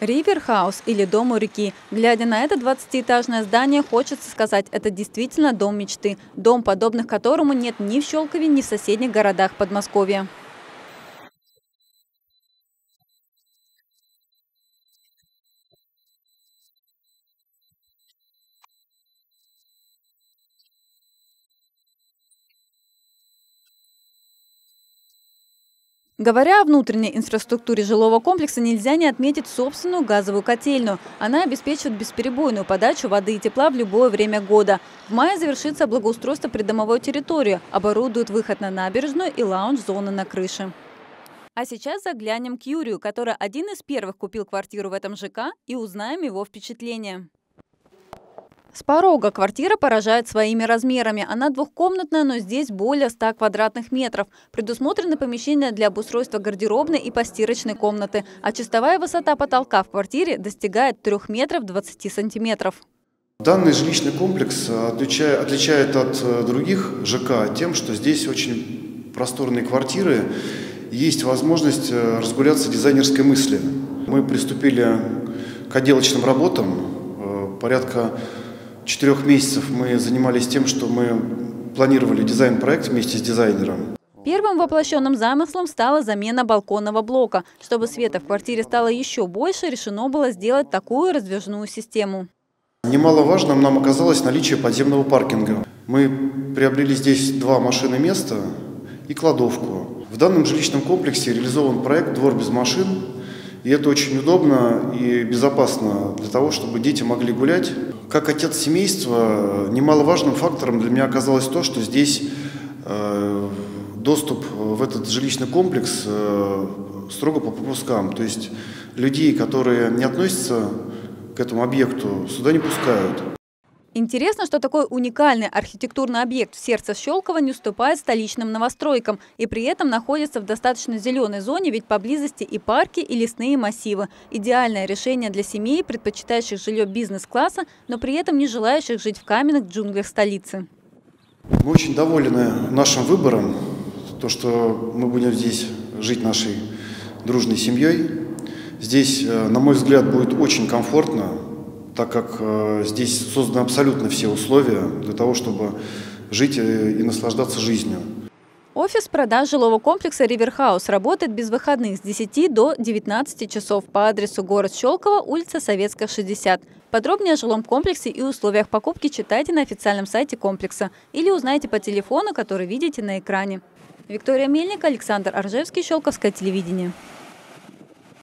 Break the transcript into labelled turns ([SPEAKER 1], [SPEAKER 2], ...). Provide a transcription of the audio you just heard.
[SPEAKER 1] Ривер Хаус или дом у реки. Глядя на это 20-этажное здание, хочется сказать, это действительно дом мечты. Дом, подобных которому нет ни в Щелкове, ни в соседних городах Подмосковья. Говоря о внутренней инфраструктуре жилого комплекса, нельзя не отметить собственную газовую котельную. Она обеспечивает бесперебойную подачу воды и тепла в любое время года. В мае завершится благоустройство придомовой территории, оборудуют выход на набережную и лаунж-зоны на крыше. А сейчас заглянем к Юрию, который один из первых купил квартиру в этом ЖК, и узнаем его впечатления. С порога квартира поражает своими размерами. Она двухкомнатная, но здесь более 100 квадратных метров. Предусмотрены помещения для обустройства гардеробной и постирочной комнаты. А чистовая высота потолка в квартире достигает 3 метров 20 сантиметров.
[SPEAKER 2] Данный жилищный комплекс отличает от других ЖК тем, что здесь очень просторные квартиры. Есть возможность разгуляться дизайнерской мысли. Мы приступили к отделочным работам. Порядка 4 месяцев мы занимались тем, что мы планировали дизайн-проект вместе с дизайнером.
[SPEAKER 1] Первым воплощенным замыслом стала замена балконного блока. Чтобы света в квартире стало еще больше, решено было сделать такую раздвижную систему.
[SPEAKER 2] Немаловажным нам оказалось наличие подземного паркинга. Мы приобрели здесь 2 машины места и кладовку. В данном жилищном комплексе реализован проект «Двор без машин». И это очень удобно и безопасно для того, чтобы дети могли гулять. Как отец семейства, немаловажным фактором для меня оказалось то, что здесь доступ в этот жилищный комплекс строго по пропускам. То есть людей, которые не относятся к этому объекту, сюда не пускают.
[SPEAKER 1] Интересно, что такой уникальный архитектурный объект в сердце Щелкова не уступает столичным новостройкам и при этом находится в достаточно зеленой зоне, ведь поблизости и парки, и лесные массивы. Идеальное решение для семей, предпочитающих жилье бизнес-класса, но при этом не желающих жить в каменных джунглях столицы.
[SPEAKER 2] Мы очень довольны нашим выбором, то, что мы будем здесь жить нашей дружной семьей. Здесь, на мой взгляд, будет очень комфортно, так как здесь созданы абсолютно все условия для того, чтобы жить и наслаждаться жизнью.
[SPEAKER 1] Офис продаж жилого комплекса «Ривер Хаус» работает без выходных с 10 до 19 часов по адресу город Щелково, улица Советская, 60. Подробнее о жилом комплексе и условиях покупки читайте на официальном сайте комплекса или узнайте по телефону, который видите на экране. Виктория Мельник, Александр Аржевский, Щелковское телевидение.